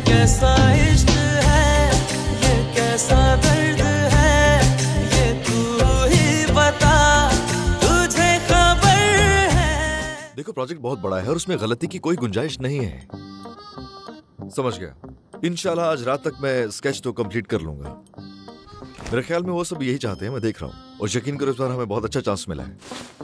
कैसा इश्क है, ये कैसा दर्द है, ये तू ही बता, तुझे खबर है। देखो प्रोजेक्ट बहुत बड़ा है और उसमें गलती की कोई गुंजाइश नहीं है। समझ गया। इंशाल्लाह आज रात तक मैं स्केच तो कंप्लीट कर लूंगा। मेरे ख्याल में वो सब यही चाहते हैं, मैं देख रहा हूँ। और यकीन करो इस बार हमें बहुत अच्छा चांस मिला है।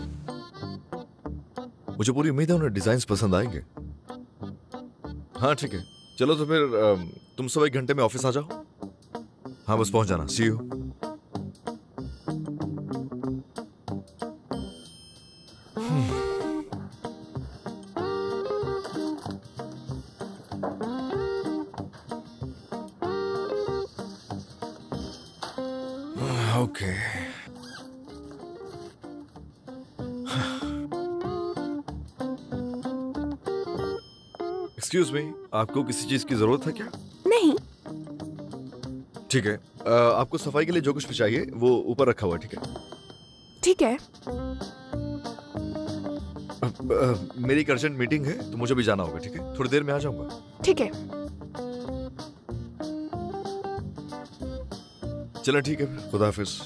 मुझे पूरी उम्मीद है उन्हें डिजाइन्स पसंद आएंगे। हाँ ठीक है, चलो तो फिर तुम सब 1 घंटे में ऑफिस आ जाओ। हाँ बस पहुंच जाना। See you. Okay. Excuse me, आपको किसी चीज की जरूरत है क्या? नहीं। ठीक है, आपको सफाई के लिए जो कुछ भी चाहिए वो ऊपर रखा हुआ है। ठीक है। ठीक है। मेरी एक अर्जेंट मीटिंग है तो मुझे भी जाना होगा। ठीक है, थोड़ी देर में आ जाऊंगा। ठीक है। चलो ठीक है, खुदा हाफिज।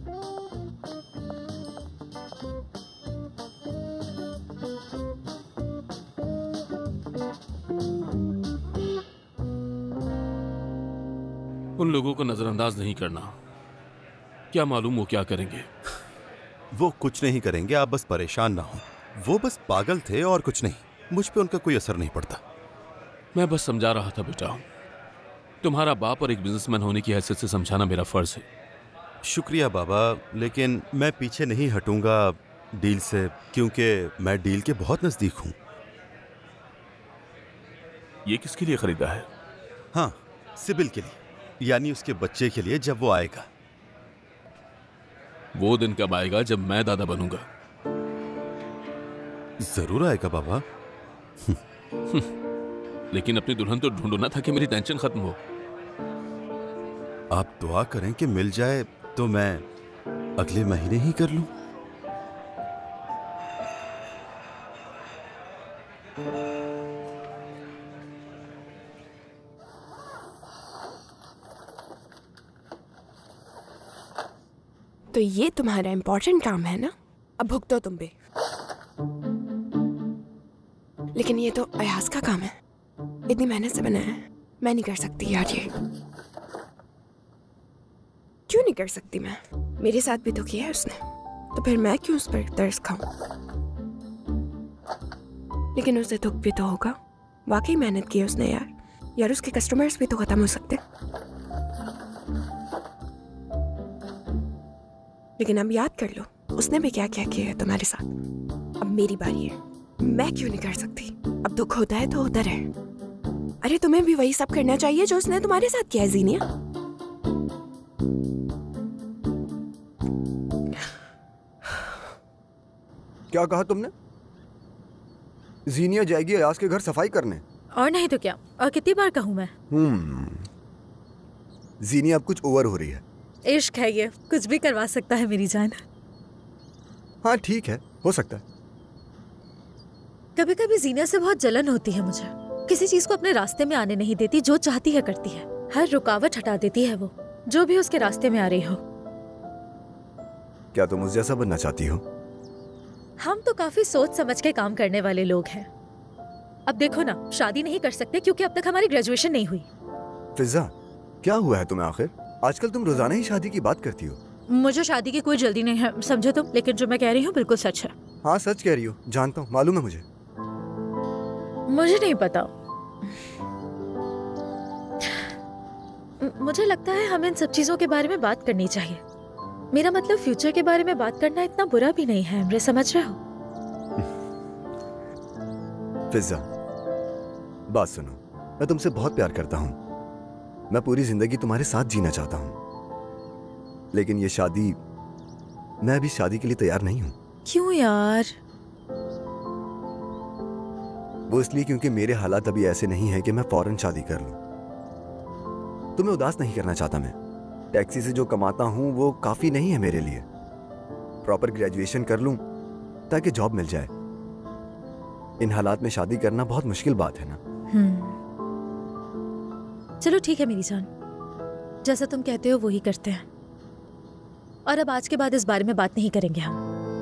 उन लोगों को नजरअंदाज नहीं करना। क्या मालूम वो क्या करेंगे। वो कुछ नहीं करेंगे, आप बस परेशान ना हो। वो बस पागल थे और कुछ नहीं। मुझ पे उनका कोई असर नहीं पड़ता। मैं बस समझा रहा था बेटा, तुम्हारा बाप और एक बिजनेसमैन होने की हैसियत से समझाना मेरा फर्ज है। शुक्रिया बाबा, लेकिन मैं पीछे नहीं हटूंगा डील से, क्योंकि मैं डील के बहुत नजदीक हूं। ये किसके लिए खरीदा है? हाँ, सिबिल के लिए, यानी उसके बच्चे के लिए जब वो आएगा। वो दिन कब आएगा जब मैं दादा बनूंगा? जरूर आएगा बाबा। लेकिन अपनी दुल्हन तो ढूंढो ना ताकि मेरी टेंशन खत्म हो। आप दुआ करें कि मिल जाए तो मैं अगले महीने ही कर लूं। तो ये तुम्हारा इंपॉर्टेंट काम है ना? अब भुगतो तुम भी। लेकिन ये तो अयाज का काम है, इतनी मेहनत से बनाया है। मैं नहीं कर सकती यार ये। क्यों नहीं कर सकती मैं? मेरे साथ भी तो किया है उसने, तो फिर मैं क्यों उस पर तरस खाऊं? लेकिन उसे दुख भी तो होगा। वाकई मेहनत की है उसने यार उसके कस्टमर्स भी तो खत्म हो सकते। लेकिन अब याद कर लो, उसने भी क्या क्या किया है तुम्हारे साथ। अब मेरी बारी है, मैं क्यों नहीं कर सकती? अब दुख होता है तो होता रहे। अरे तुम्हें भी वही सब करना चाहिए जो उसने तुम्हारे साथ किया है जीनिया। क्या कहा तुमने? जीनिया जाएगी अयाज के घर सफाई करने? और नहीं तो क्या, और कितनी बार कहूँ मैं। जीनिया अब कुछ ओवर हो रही है। इश्क है ये, कुछ भी करवा सकता है मेरी जान। हाँ ठीक है, हो सकता है। कभी कभी जीनिया से बहुत जलन होती है मुझे। किसी चीज को अपने रास्ते में आने नहीं देती, जो चाहती है करती है। हर रुकावट हटा देती है वो, जो भी उसके रास्ते में आ रही हो। क्या तुम उस जैसा बनना चाहती हो? हम तो काफी सोच समझ के काम करने वाले लोग हैं। अब देखो ना, शादी नहीं कर सकते क्योंकि अब तक हमारी ग्रेजुएशन नहीं हुई। फिजा, क्या हुआ है तुम्हें आखिर? आजकल तुम रोजाना ही शादी की बात करती हो। मुझे शादी की कोई जल्दी नहीं है, समझे तुम। लेकिन जो मैं कह रही हूँ बिल्कुल सच है। हाँ सच कह रही हो, जानता हूँ, मालूम है मुझे। मुझे नहीं पता। मुझे लगता है हमें इन सब चीजों के बारे में बात करनी चाहिए। मेरा मतलब फ्यूचर के बारे में बात करना इतना बुरा भी नहीं है, हमरे समझ रहे हो? फिजा, बात सुनो, मैं तुमसे बहुत प्यार करता हूँ। मैं पूरी जिंदगी तुम्हारे साथ जीना चाहता हूँ। लेकिन ये शादी, मैं अभी शादी के लिए तैयार नहीं हूँ। क्यों यार? वो इसलिए क्योंकि मेरे हालात अभी ऐसे नहीं हैं कि मैं फौरन शादी कर लूं। तुम्हें उदास नहीं करना चाहता मैं। टैक्सी से जो कमाता हूं वो काफी नहीं है मेरे लिए। प्रॉपर ग्रेजुएशन कर लूं ताकि जॉब मिल जाए। इन हालात में शादी करना बहुत मुश्किल बात है ना। चलो ठीक है मेरी जान, जैसा तुम कहते हो वो ही करते हैं। और अब आज के बाद इस बारे में बात नहीं करेंगे हम।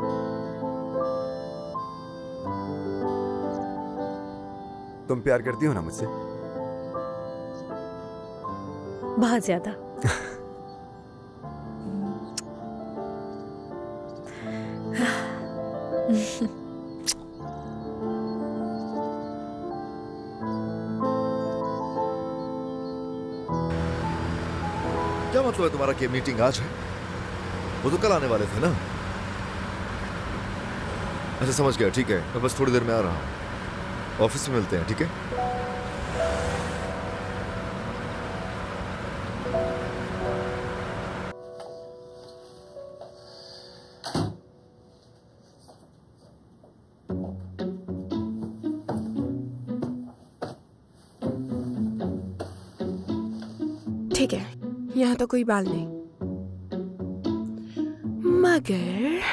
तुम प्यार करती हो ना मुझसे? बहुत ज्यादा। क्या मतलब है तुम्हारा कि मीटिंग आज है? वो तो कल आने वाले थे ना। अच्छा समझ गया, ठीक है, मैं बस थोड़ी देर में आ रहा हूँ। ऑफिस में मिलते हैं, ठीक है? ठीक है, यहाँ तो कोई बाल नहीं, मगर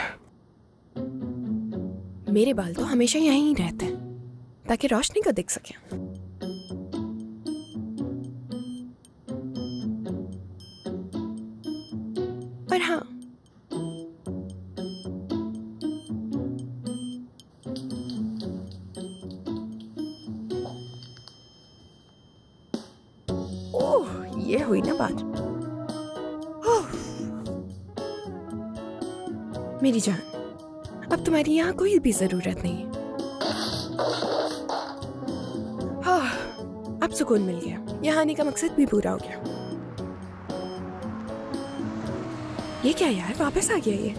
मेरे बाल तो हमेशा यहीं ही रहते हैं ताकि रोशनी को दिख सके। पर हाँ, ओह, ये हुई ना बात। मेरी जान, अब तुम्हारी यहाँ कोई भी जरूरत नहीं है। हाँ, अब सुकून मिल गया, यहाँ आने का मकसद भी पूरा हो गया। ये क्या यार, वापस आ गया ये?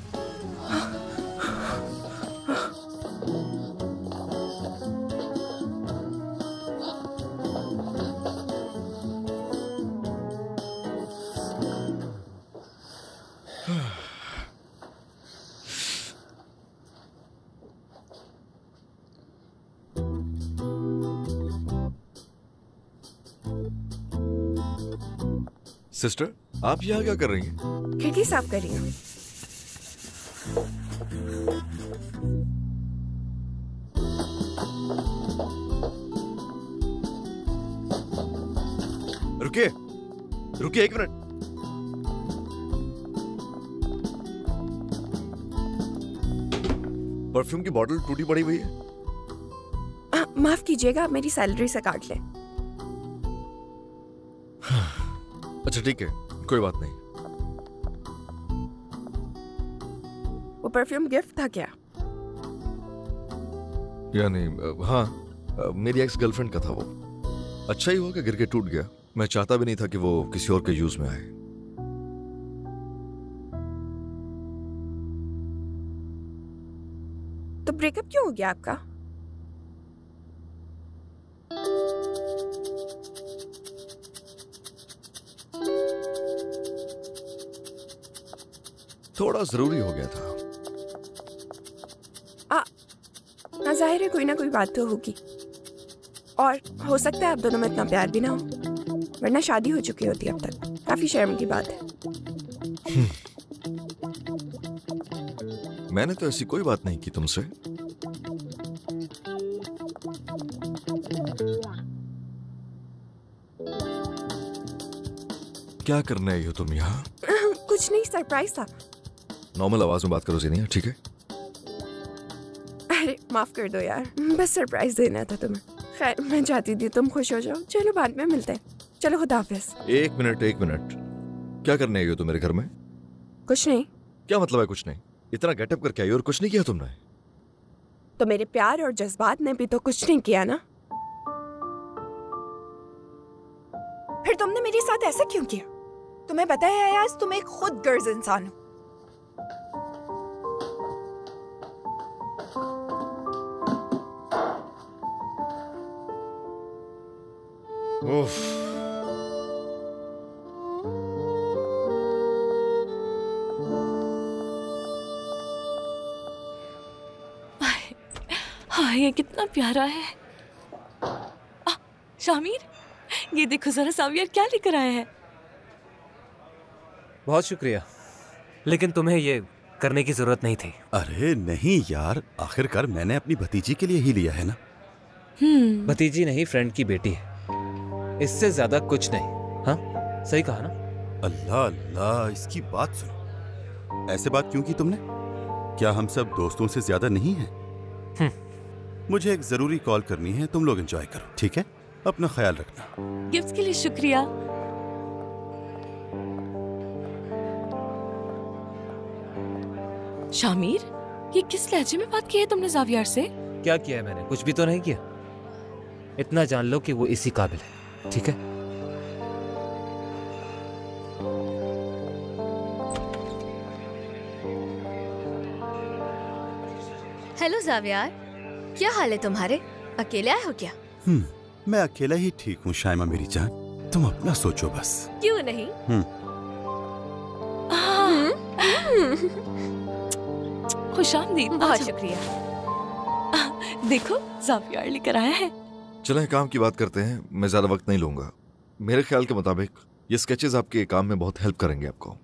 सिस्टर, आप यहाँ क्या कर रही हैं? खिड़की साफ कर रही हूँ। रुकिए, रुकिए एक मिनट। परफ्यूम की बोतल टूटी पड़ी हुई है। माफ कीजिएगा, आप मेरी सैलरी से काट लें। अच्छा ठीक है, कोई बात नहीं। वो परफ्यूम गिफ्ट था क्या? यानी हाँ, मेरी एक्स गर्लफ्रेंड का था वो। अच्छा ही हुआ कि गिर के टूट गया। मैं चाहता भी नहीं था कि वो किसी और के यूज में आए। तो ब्रेकअप क्यों हो गया आपका? थोड़ा जरूरी हो गया था। जाहिर है कोई ना कोई बात तो होगी, और हो सकता है आप दोनों में इतना प्यार भी ना हो, वरना शादी हो चुकी होती अब तक। काफी शर्म की बात है। मैंने तो ऐसी कोई बात नहीं की तुमसे। क्या करने आई हो तुम यहाँ? कुछ नहीं, सरप्राइज था। नॉर्मल आवाज में बात करो ज़ेनिया, ठीक है? अरे माफ कर दो यार, बस सरप्राइज देना था तुम्हें। खैर मैं चाहती थी तुम खुश हो जाओ। चलो बाद में मिलते हैं। चलो खुदा हाफिज। एक मिनट एक मिनट, क्या करने आई हो तुम मेरे घर में? कुछ नहीं। क्या मतलब है कुछ नहीं? इतना गेटअप करके आई और कुछ नहीं किया तुमने? तो मेरे प्यार और जज्बात ने भी तो कुछ नहीं किया ना। फिर तुमने मेरे साथ ऐसा क्यों किया? तुम्हें पता है अयाज, तुम एक खुद गर्ज इंसान हो। उफ। हाँ, ये कितना प्यारा है। शामिर, ये देखो जरा सावियर क्या लेकर आया है। बहुत शुक्रिया, लेकिन तुम्हें ये करने की जरूरत नहीं थी। अरे नहीं यार, आखिरकार मैंने अपनी भतीजी के लिए ही लिया है ना। भतीजी नहीं, फ्रेंड की बेटी है। इससे ज्यादा कुछ नहीं। हाँ सही कहा ना? अल्लाह अल्लाह, इसकी बात सुनो। ऐसे बात क्यों की तुमने? क्या हम सब दोस्तों से ज्यादा नहीं हैं? मुझे एक जरूरी कॉल करनी है, तुम लोग एंजॉय करो, ठीक है? अपना ख्याल रखना। गिफ्ट्स के लिए शुक्रिया। शामिर, ये किस लहजे में बात की है तुमने जावियर से? क्या किया है मैंने? कुछ भी तो नहीं किया। इतना जान लो कि वो इसी काबिल है, ठीक है? हेलो जावियर, क्या हाल है तुम्हारे? अकेले आए हो क्या? मैं अकेला ही ठीक हूँ शाइमा मेरी जान, तुम अपना सोचो बस। क्यों नहीं? खुशामदीद। बहुत शुक्रिया। देखो जावियर लेकर आया है। चलें काम की बात करते हैं, मैं ज्यादा वक्त नहीं लूंगा। मेरे ख्याल के मुताबिक ये स्केचेस आपके काम में बहुत हेल्प करेंगे आपको।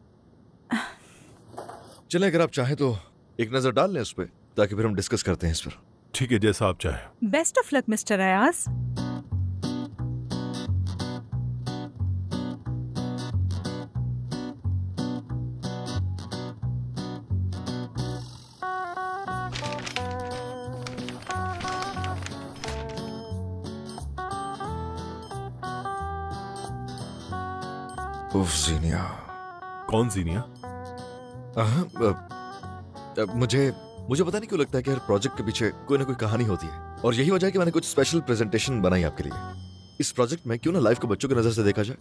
चलें अगर आप चाहें तो एक नजर डाल लें उस पर, ताकि फिर हम डिस्कस करते हैं इस पर। ठीक है, जैसा आप चाहें। Best of luck mister Ayaz. उफ जीनिया। कौन जीनिया? मुझे पता नहीं क्यों लगता है कि हर प्रोजेक्ट के पीछे कोई ना कोई कहानी होती है, और यही वजह है कि मैंने कुछ स्पेशल प्रेजेंटेशन बनाई आपके लिए। इस प्रोजेक्ट में क्यों ना लाइफ को बच्चों की नजर से देखा जाए।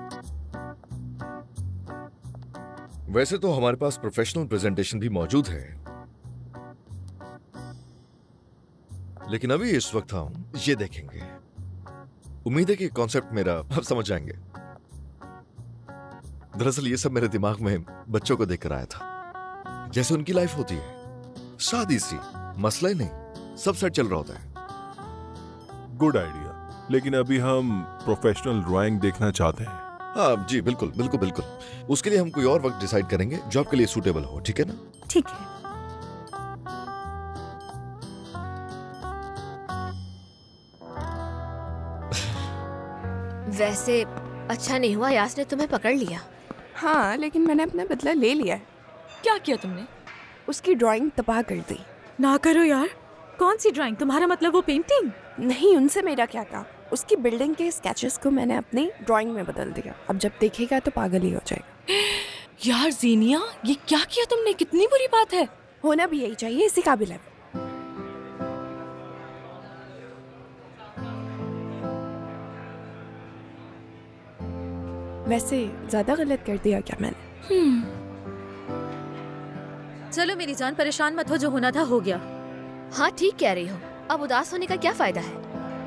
वैसे तो हमारे पास प्रोफेशनल प्रेजेंटेशन भी मौजूद है, लेकिन अभी इस वक्त हम ये देखेंगे। उम्मीद है कि कॉन्सेप्ट मेरा आप समझ जाएंगे। दरअसल ये सब मेरे दिमाग में बच्चों को देखकर आया था, जैसे उनकी लाइफ होती है, शादी सी, मसला ही नहीं, सब सेट चल रहा होता है। गुड आइडिया, लेकिन अभी हम प्रोफेशनल ड्राइंग देखना चाहते हैं। हाँ जी बिल्कुल बिल्कुल बिल्कुल। उसके लिए हम कोई और वक्त डिसाइड करेंगे जो आपके लिए सूटेबल हो, ठीक है ना? ठीक है। वैसे अच्छा नहीं हुआ यास ने तुम्हें पकड़ लिया। हाँ, लेकिन मैंने अपना बदला ले लिया। क्या किया तुमने? उसकी ड्राइंग तबाह कर दी। ना करो यार। कौन सी ड्राइंग? तुम्हारा मतलब वो पेंटिंग? नहीं, उनसे मेरा क्या काम। उसकी बिल्डिंग के स्केचेस को मैंने अपनी ड्राइंग में बदल दिया। अब जब देखेगा तो पागल ही हो जाएगा। यार जीनिया, ये क्या किया तुमने? कितनी बुरी बात है। होना भी यही चाहिए, इसी काबिल है। वैसे ज्यादा गलत कर दिया क्या मैंने? चलो मेरी जान, परेशान मत हो, जो होना था हो गया। हाँ ठीक कह रही हो, अब उदास होने का क्या फायदा है?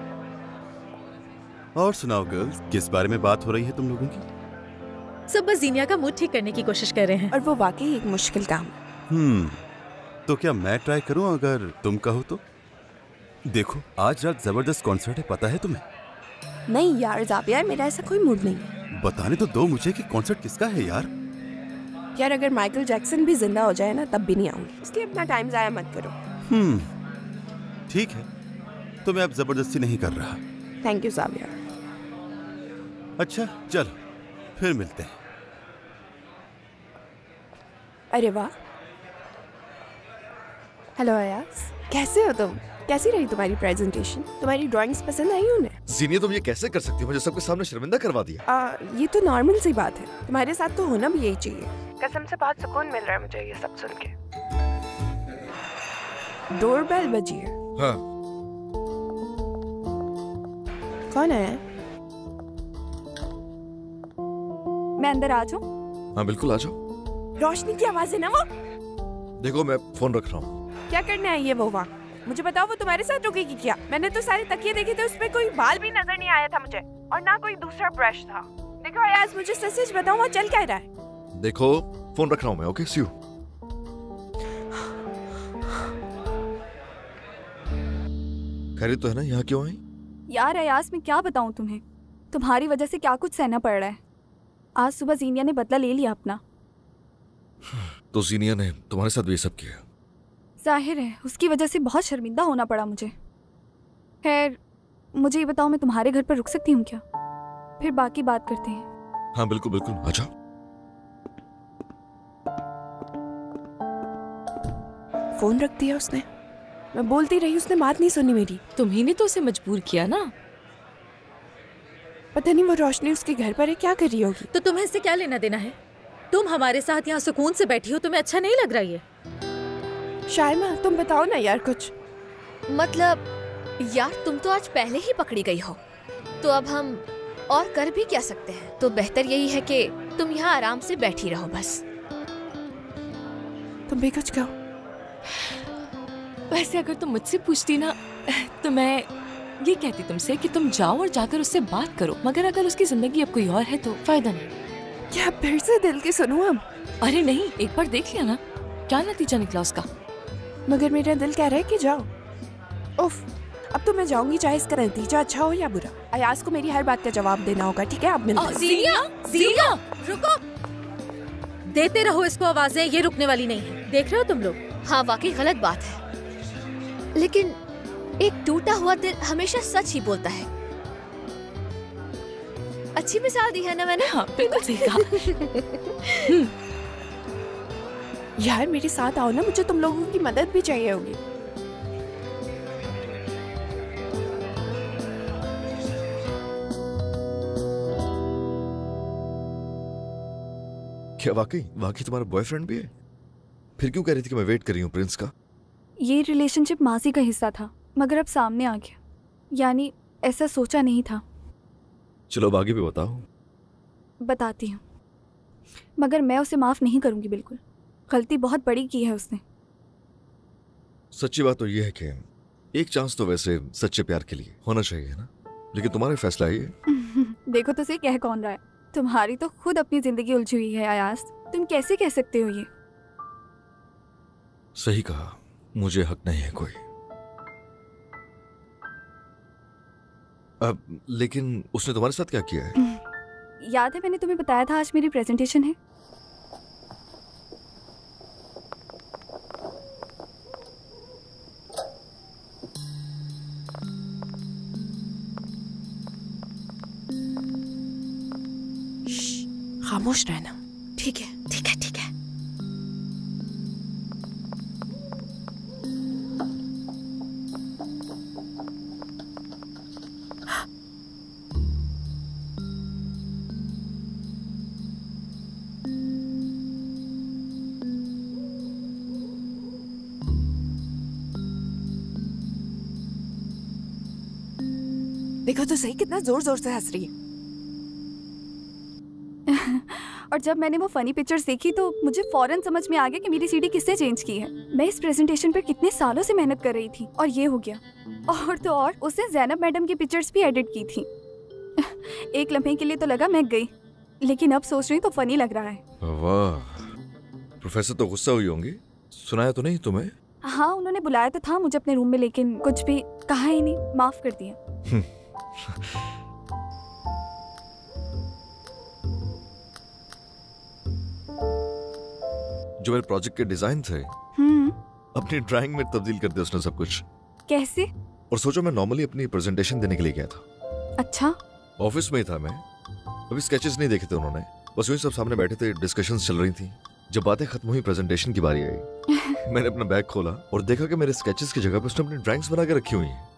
और सुनाओ गर्ल्स, किस बारे में बात हो रही है तुम लोगों की? सब बस जीनिया का मूड ठीक करने की कोशिश कर रहे हैं। और वो वाकई एक मुश्किल काम है। तो क्या मैं ट्राई करूं अगर तुम कहो तो? देखो आज रात जबरदस्त कॉन्सर्ट है, पता है तुम्हें? नहीं यार जावियर, मेरा ऐसा कोई मूड नहीं है। बताने तो दो मुझे कि कॉन्सर्ट किसका है यार। यार अगर माइकल जैक्सन भी जिंदा हो जाए ना, तब भी नहीं आऊंगी, इसलिए अपना टाइम जाया मत करो। ठीक है, तो मैं अब जबरदस्ती नहीं कर रहा। Thank you Javier. अच्छा चल फिर मिलते हैं। अरे वाह। हेलो अयाज, कैसे हो तुम? कैसी रही तुम्हारी प्रेजेंटेशन? तुम्हारी ड्राइंग्स पसंद आई उन्हें? जीनिया तुम ये कैसे कर सकती हो? मुझे सबके सामने शर्मिंदा करवा दिया। ये तो नॉर्मल सी बात है, तुम्हारे साथ तो होना भी यही चाहिए। कसम से बहुत सुकून मिल रहा है मुझे ये सब सुन के। डोरबेल बजी है। हाँ। कौन है? मैं अंदर आ जाऊं? हाँ बिल्कुल आ जाओ। रोशनी की आवाज है ना वो? देखो मैं फोन रख रहा हूँ। क्या करने आई है वो वहाँ? मुझे बताओ, वो तुम्हारे साथ रुकेगी क्या? मैंने तो सारे तकिए देखे थे, उसपे कोई बाल भी नजर नहीं आया था मुझे, और ना कोई दूसरा ब्रश था। देखो यार, मुझे सच बताओ वहाँ चल क्या रहा है? देखो फोन रख रहा हूँ मैं। Okay see you. खैरियत तो है ना? यहाँ क्यों आई? यार अयास, मैं क्या बताऊं तुम्हें, तुम्हारी वजह से क्या कुछ सहना पड़ रहा है। आज सुबह जीनिया ने बदला ले लिया अपना। तो जीनिया ने तुम्हारे साथ भी ये सब किया? जाहिर है, उसकी वजह से बहुत शर्मिंदा होना पड़ा मुझे। खैर मुझे ये बताओ, मैं तुम्हारे घर पर रुक सकती हूँ क्या? फिर बाकी बात करते हैं। हाँ बिल्कुल बिल्कुल, अच्छा। फोन रख दिया उसने। मैं बोलती रही, उसने बात नहीं सुनी मेरी। तुम्ही ने तो उसे मजबूर किया ना। पता नहीं वो रोशनी उसके घर पर है, क्या कर रही होगी। तो तुम्हें इससे क्या लेना देना है? तुम हमारे साथ यहाँ सुकून से बैठी हो, तुम्हें अच्छा नहीं लग रहा ये? शायमा तुम बताओ ना यार कुछ। मतलब यार तुम तो आज पहले ही पकड़ी गई हो, तो अब हम और कर भी क्या सकते हैं? तो बेहतर यही है कि तुम यहाँ आराम से बैठी रहो बस। तुम भी कुछ कहो। वैसे अगर तुम मुझसे पूछती ना तो मैं ये कहती तुमसे कि तुम जाओ और जाकर उससे बात करो, मगर अगर उसकी जिंदगी अब कोई और है तो फायदा नहीं। क्या फिर से दिल की सुनूं हम? अरे नहीं, एक बार देख लिया ना, क्या नतीजा निकला उसका। मगर मेरा दिल कह रहा है कि जाओ। उफ, अब तो मैं जाऊंगी, चाहे इसका नतीजा अच्छा हो या बुरा। अयाज को मेरी हर बात का जवाब देना होगा, ठीक है? अब मिलते हैं। ज़ीनिया, रुको। देते रहो इसको आवाजें, ये रुकने वाली नहीं है। देख रहे हो तुम लोग? हाँ वाकई गलत बात है, लेकिन एक टूटा हुआ दिल हमेशा सच ही बोलता है। अच्छी मिसाल दी है ना मैंने? हाँ बिल्कुल सही कहा। यार मेरे साथ आओ ना, मुझे तुम लोगों की मदद भी चाहिए होगी। क्या वाकई वाकई तुम्हारा बॉयफ्रेंड भी है? फिर क्यों कह रही थी कि मैं वेट कर रही हूँ प्रिंस का? ये रिलेशनशिप मासी का हिस्सा था, मगर अब सामने आ गया। यानी ऐसा सोचा नहीं था। चलो अब आगे भी बताओ। बताती हूँ, मगर मैं उसे माफ नहीं करूंगी बिल्कुल। गलती बहुत बड़ी की है उसने। सच्ची बात तो यह है कि एक चांस तो वैसे सच्चे प्यार के लिए होना चाहिए ना, लेकिन तुम्हारा फैसला ये। देखो तो सही, कह कौन रहा है? तुम्हारी तो खुद अपनी जिंदगी उलझी हुई है अयाज, तुम कैसे कह सकते हो ये? सही कहा, मुझे हक नहीं है कोई। अब लेकिन उसने तुम्हारे साथ क्या किया है? याद है मैंने तुम्हें बताया था आज मेरी प्रेजेंटेशन है। खामोश रहना। ठीक है ठीक है ठीक है। देखो तो सही, कितना जोर जोर से हंस रही है। और जब मैंने वो फनी पिक्चर्स देखी तो मुझे फौरन समझ में आ गया कि मेरी सीडी किसने चेंज की है। मैं इस प्रेजेंटेशन पर कितने सालों से मेहनत कर रही थी और ये हो गया। और तो और उसने ज़ैनब मैडम की पिक्चर्स भी एडिट की थी। एक लम्हे के लिए तो लगा मैं गई, लेकिन अब सोच रही तो फनी लग रहा है। वाह, प्रोफेसर तो गुस्सा हुई होंगी। सुनाया तो नहीं तुम्हें? हाँ उन्होंने बुलाया तो था मुझे अपने रूम में, लेकिन कुछ भी कहा ही नहीं, माफ कर दिया। जो मेरे प्रोजेक्ट के डिजाइन थे अपनी ड्राइंग में तब्दील कर दिया उसने सब कुछ। कैसे? और सोचो, मैं नॉर्मली अपनी प्रेजेंटेशन देने के लिए गया था। अच्छा। ऑफिस में ही था मैं, अभी स्केचेस नहीं देखे थे उन्होंने, बस यूं सब सामने बैठे थे, डिस्कशंस चल रही थी। जब बातें खत्म हुई, प्रेजेंटेशन की बारी आई, मैंने अपना बैग खोला और देखा कि मेरे स्केचेस की जगह पे उसने अपनी ड्राइंग्स बना के रखी हुई हैं।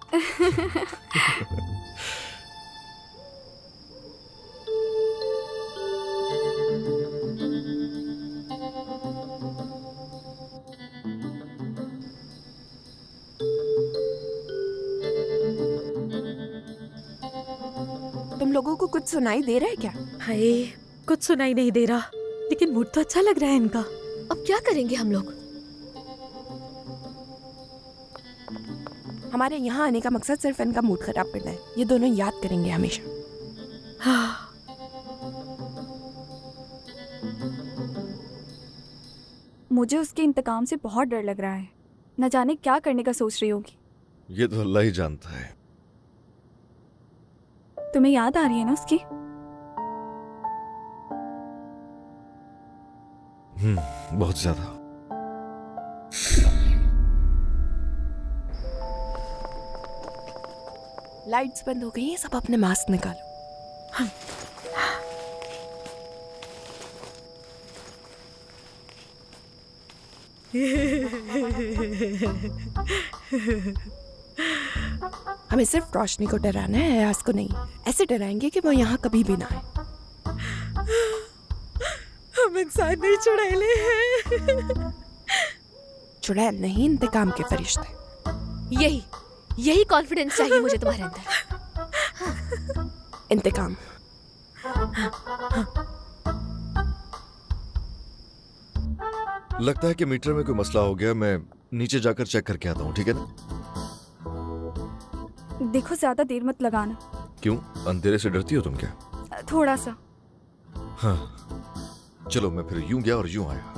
तुम लोगों को कुछ सुनाई दे रहा है क्या? हाय, कुछ सुनाई नहीं दे रहा, लेकिन मूड तो अच्छा लग रहा है इनका। अब क्या करेंगे हम लोग? हमारे यहाँ आने का मकसद सिर्फ इनका मूड खराब करना है, ये दोनों याद करेंगे हमेशा। हाँ। मुझे उसके इंतकाम से बहुत डर लग रहा है, न जाने क्या करने का सोच रही होगी। ये तो अल्लाह ही जानता है। तुम्हें याद आ रही है ना उसकी? बहुत ज्यादा। लाइट्स बंद हो गई हैं, सब अपने मास्क निकालो। हमें सिर्फ रोशनी को डराना है, अयाज को नहीं। ऐसे डराएंगे कि वो यहाँ कभी भी ना आए। हम इंसान नहीं चुड़ैले हैं। चुड़ैल नहीं, इंतकाम के फरिश्ते। यही कॉन्फिडेंस चाहिए मुझे तुम्हारे अंदर। इंतकाम। लगता है कि मीटर में कोई मसला हो गया। मैं नीचे जाकर चेक करके आता हूँ, ठीक है ना? देखो ज्यादा देर मत लगाना। क्यों, अंधेरे से डरती हो तुम क्या? थोड़ा सा। हाँ चलो, मैं फिर यूं गया और यूं आया।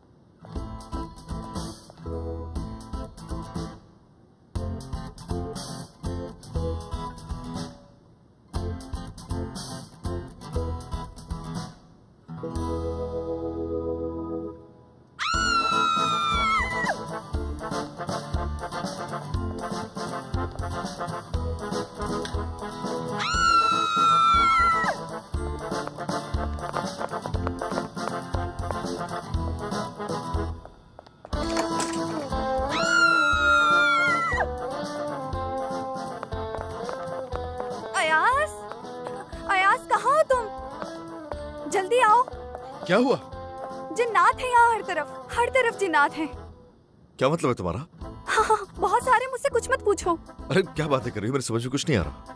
क्या हुआ? जिन्नात है यहाँ हर तरफ जिन्नात है। क्या मतलब है तुम्हारा? हाँ, बहुत सारे, मुझसे कुछ मत पूछो। अरे क्या बातें कर रही हो, मेरे समझ में कुछ नहीं आ रहा।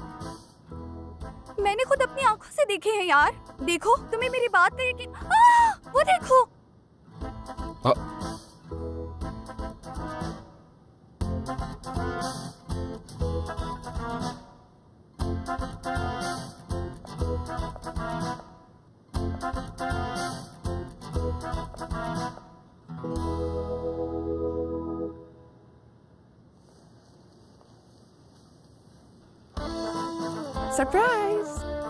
मैंने खुद अपनी आंखों से देखे हैं यार। देखो, तुम्हें मेरी बात नहीं कि वो देखो। सरप्राइज।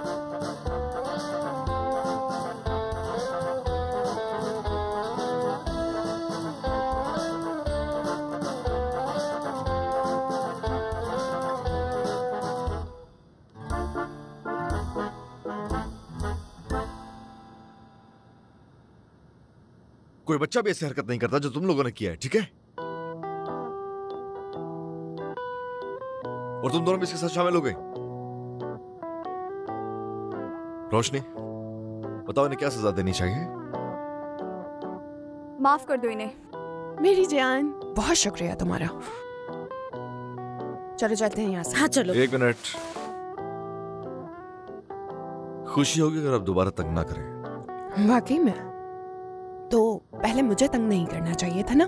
कोई बच्चा भी ऐसी हरकत नहीं करता जो तुम लोगों ने किया है, ठीक है? और तुम दोनों भी इसके साथ शामिल हो गए। रोशनी, बताओ इन्हें क्या सजा देनी चाहिए? माफ कर दो इन्हें। मेरी जान, बहुत शुक्रिया तुम्हारा। चलो जाते हैं यहाँ से। हाँ चलो। 1 मिनट। खुशी होगी अगर आप दोबारा तंग ना करें। वाकई में? तो पहले मुझे तंग नहीं करना चाहिए था ना?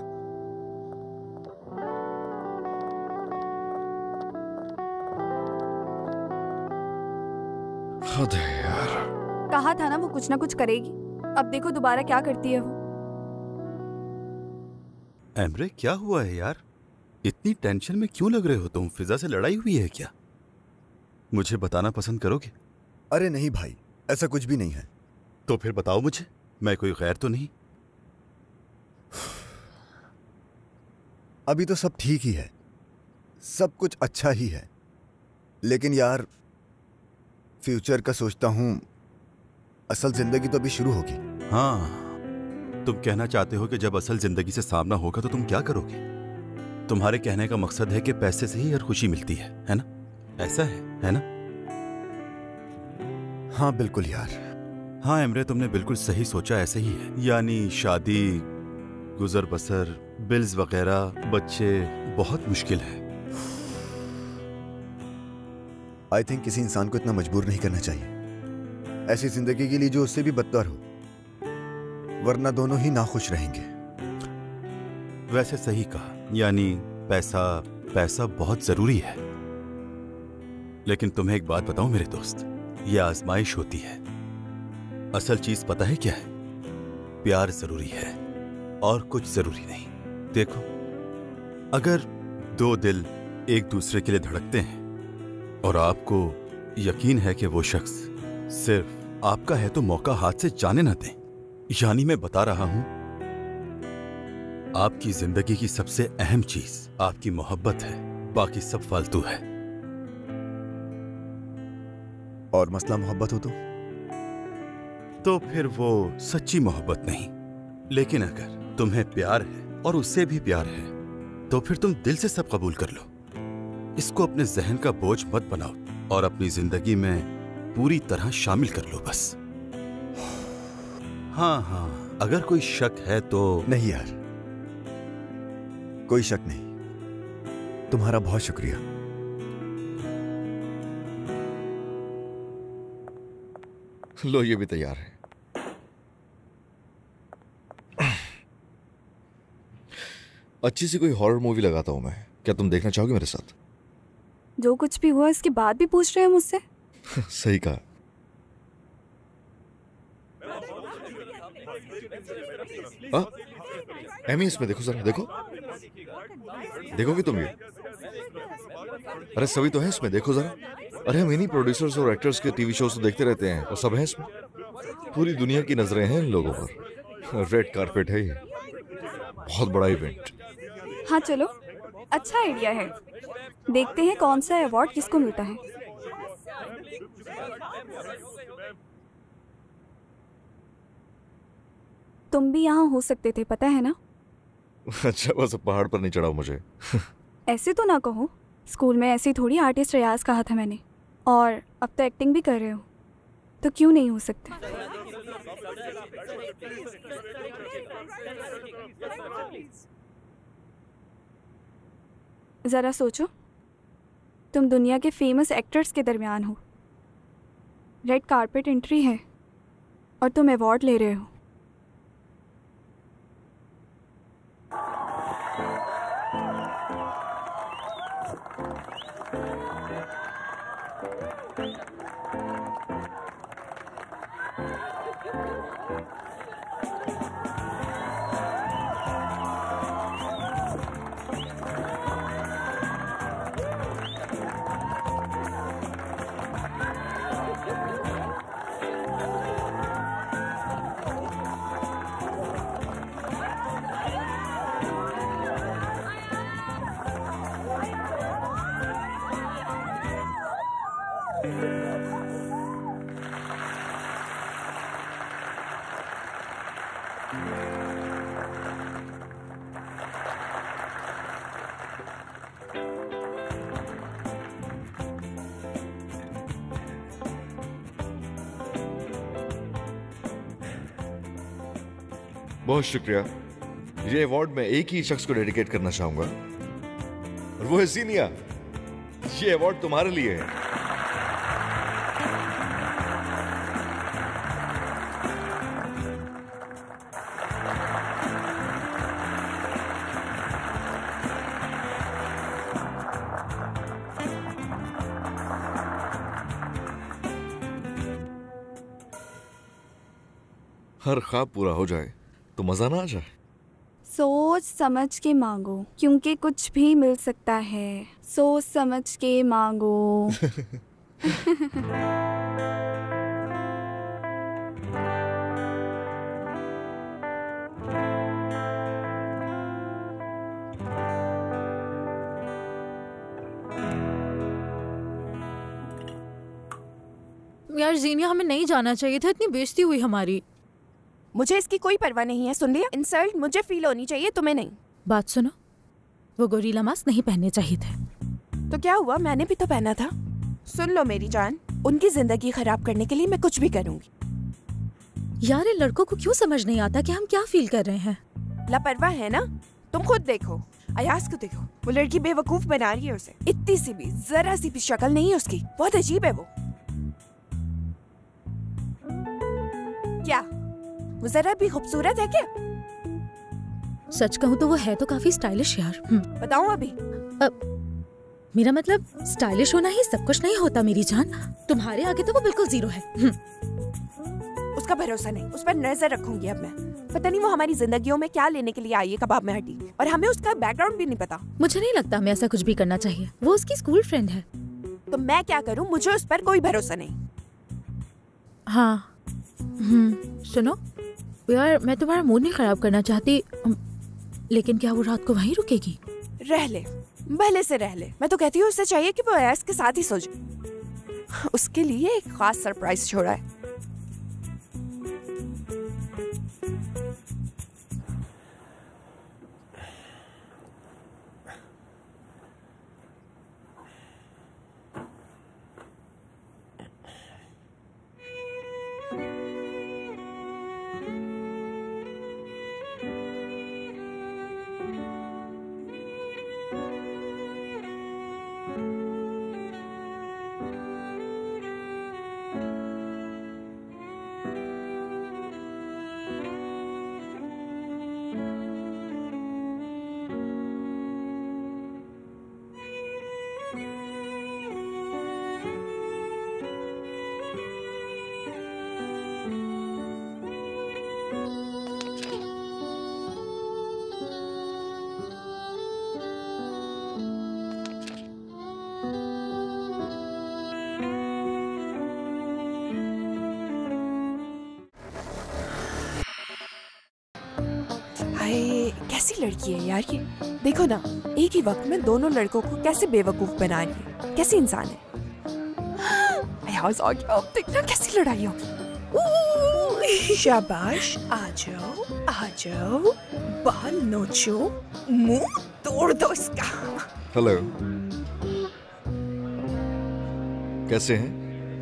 हद है यार। कहा था ना वो कुछ ना कुछ करेगी। अब देखो दोबारा क्या करती है वो। एमरे, क्या हुआ है यार? इतनी टेंशन में क्यों लग रहे हो तुम? फिजा से लड़ाई हुई है क्या? मुझे बताना पसंद करोगे? अरे नहीं भाई, ऐसा कुछ भी नहीं है। तो फिर बताओ मुझे, मैं कोई गैर तो नहीं? अभी तो सब ठीक ही है, सब कुछ अच्छा ही है, लेकिन यार फ्यूचर का सोचता हूं। असल जिंदगी तो अभी शुरू होगी। हाँ, तुम कहना चाहते हो कि जब असल जिंदगी से सामना होगा तो तुम क्या करोगे? तुम्हारे कहने का मकसद है कि पैसे से ही हर खुशी मिलती है ना? ऐसा है ना? हाँ बिल्कुल यार। हाँ एमरे, तुमने बिल्कुल सही सोचा, ऐसे ही है। यानी शादी, गुजर बसर, बिल्स वगैरह, बच्चे, बहुत मुश्किल है। आई थिंक किसी इंसान को इतना मजबूर नहीं करना चाहिए ऐसी जिंदगी के लिए जो उससे भी बदतर हो, वरना दोनों ही नाखुश रहेंगे। वैसे सही कहा, यानी पैसा बहुत जरूरी है। लेकिन तुम्हें एक बात बताऊं मेरे दोस्त, यह आजमाइश होती है। असल चीज पता है क्या है? प्यार जरूरी है और कुछ जरूरी नहीं। देखो, अगर 2 दिल एक दूसरे के लिए धड़कते हैं और आपको यकीन है कि वो शख्स सिर्फ आपका है, तो मौका हाथ से जाने ना दें। यानी मैं बता रहा हूं, आपकी जिंदगी की सबसे अहम चीज आपकी मोहब्बत है, बाकी सब फालतू है। और मसला मोहब्बत हो तो फिर वो सच्ची मोहब्बत नहीं। लेकिन अगर तुम्हें प्यार है और उससे भी प्यार है तो फिर तुम दिल से सब कबूल कर लो। इसको अपने जहन का बोझ मत बनाओ और अपनी जिंदगी में पूरी तरह शामिल कर लो बस। हाँ, अगर कोई शक है तो। नहीं यार, कोई शक नहीं। तुम्हारा बहुत शुक्रिया। लो, ये भी तैयार है। अच्छी सी कोई हॉरर मूवी लगाता हूं मैं, क्या तुम देखना चाहोगे मेरे साथ? जो कुछ भी हुआ इसके बाद भी पूछ रहे हैं मुझसे? सही कहा। एमी, इसमें देखो जरा, देखो। देखोगे तुम ये? अरे सभी तो है इसमें, देखो जरा। अरे हम इन्हीं प्रोड्यूसर्स और एक्टर्स के टीवी शोज तो देखते रहते हैं और सब है इसमें। पूरी दुनिया की नजरें हैं इन लोगों पर। रेड कारपेट है ये, बहुत बड़ा इवेंट। हाँ चलो, अच्छा आइडिया है। देखते हैं कौन सा अवार्ड किसको मिलता है। तुम भी यहाँ हो सकते थे, पता है ना? अच्छा, बस पहाड़ पर नहीं चढ़ाओ मुझे। ऐसे तो ना कहो, स्कूल में ऐसे थोड़ी आर्टिस्ट रियाज कहा था मैंने। और अब तो एक्टिंग भी कर रहे हो, तो क्यों नहीं हो सकते? जरा सोचो, तुम दुनिया के फेमस एक्टर्स के दरमियान हो, रेड कारपेट एंट्री है और तुम अवार्ड ले रहे हो। बहुत शुक्रिया। ये अवार्ड मैं एक ही शख्स को डेडिकेट करना चाहूंगा और वो है जीनिया। ये अवार्ड तुम्हारे लिए है। हर ख्वाब पूरा हो जाए तो मजा ना आ जाए। सोच समझ के मांगो, क्योंकि कुछ भी मिल सकता है। सोच समझ के मांगो। यार जीनिया, हमें नहीं जाना चाहिए था, इतनी बेइज्जती हुई हमारी। मुझे इसकी कोई परवाह नहीं है, सुन लिया? इंसल्ट मुझे फील होनी चाहिए, तुम्हें नहीं। बात सुनो, वो गोरिल्ला मास्क नहीं पहनने चाहिए थे। तो क्या हुआ, मैंने भी तो पहना था। सुन लो मेरी जान, उनकी जिंदगी खराब करने के लिए मैं कुछ भी करूंगी। यार, इन लड़कों को क्यों समझ नहीं आता कि हम क्या फील कर रहे हैं? लापरवाह है ना? तुम खुद देखो, अयाज को देखो, वो लड़की बेवकूफ बना रही है उसे। इतनी सी भी, जरा सी भी शक्ल नहीं है उसकी, बहुत अजीब है वो। क्या वो जरा भी खूबसूरत है क्या? सच कहूँ तो वो है तो काफी स्टाइलिश यार। बताऊँ अभी? मेरा मतलब स्टाइलिश होना ही सब कुछ नहीं होता मेरी जान। तुम्हारे आगे तो वो बिल्कुल जीरो है। उसका भरोसा नहीं, उस पर नजर रखूंगी अब मैं। पता नहीं वो हमारी जिंदगियों में क्या लेने के लिए आई है कबाब में हटी, और हमें उसका बैकग्राउंड भी नहीं पता। मुझे नहीं लगता हमें ऐसा कुछ भी करना चाहिए, वो उसकी स्कूल फ्रेंड है। तो मैं क्या करूँ, मुझे उस पर कोई भरोसा नहीं। हाँ सुनो यार, मैं तुम्हारा मूड नहीं खराब करना चाहती, लेकिन क्या वो रात को वहीं रुकेगी? रह ले, भले से रह ले। मैं तो कहती हूँ उससे चाहिए कि वो अयाज के साथ ही सो जाए। उसके लिए एक खास सरप्राइज छोड़ा है। कैसी लड़की है यार ये। देखो ना, एक ही वक्त में दोनों लड़कों को कैसे बेवकूफ बना रही है। कैसी इंसान है। अब देखना कैसी लड़ाई होगी। शाबाश, आ जाओ, बाल नोचो, मुंह तोड़ दो इसका। हेलो, कैसे हैं?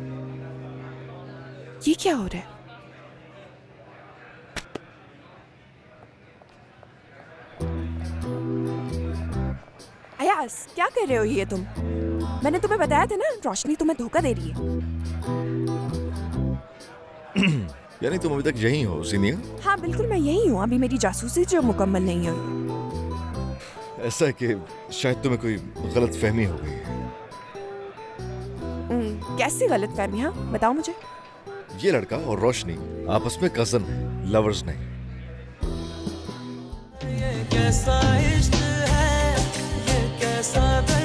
ये क्या हो रहा है? अयास, क्या कर रहे हो ये तुम? मैंने तुम्हें बताया था ना, रोशनी तुम्हें धोखा दे रही है। यानी तुम अभी तक यहीं हो जीनिया? हाँ बिल्कुल, मैं यहीं हूँ। अभी मेरी जासूसी जो मुकम्मल नहीं हुई। ऐसा है कि शायद तुम्हें कोई गलत फहमी हो गई है। कैसी गलत फहमी? हाँ बताओ मुझे। ये लड़का और रोशनी आपस में कजन है, लवर्स नहीं। ये कैसा इश्क है, ये कैसा